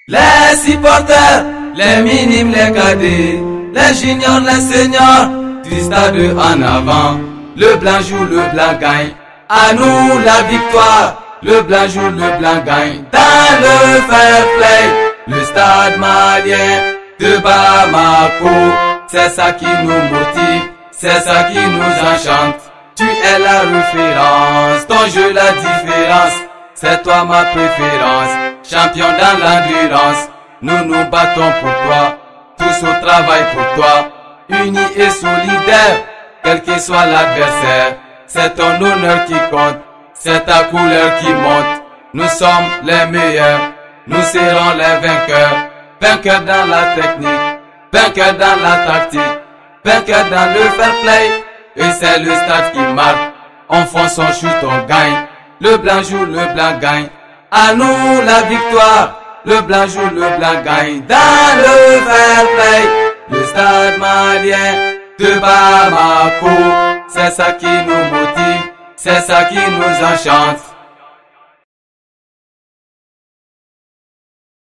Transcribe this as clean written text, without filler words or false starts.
Les supporters, les minimes, les cadets, les juniors, les seniors, du stade en avant. Le blanc joue, le blanc gagne. À nous la victoire. Le blanc joue, le blanc gagne. Dans le fair play, le stade malien de Bamako. C'est ça qui nous motive, c'est ça qui nous enchante. Tu es la référence, ton jeu la différence. C'est toi ma préférence, champion dans l'endurance. Nous nous battons pour toi, tous au travail pour toi. Unis et solidaires, quel que soit l'adversaire. C'est ton honneur qui compte, c'est ta couleur qui monte. Nous sommes les meilleurs, nous serons les vainqueurs. Vainqueurs dans la technique, vainqueurs dans la tactique, vainqueurs dans le fair play. Et c'est le stade qui marque, on fonce, on shoot, on gagne. Le blanc joue, le blanc gagne. À nous la victoire. Le blanc joue, le blanc gagne. Dans le fair play, le stade malien de Bamako. C'est ça qui nous motive, c'est ça qui nous enchante.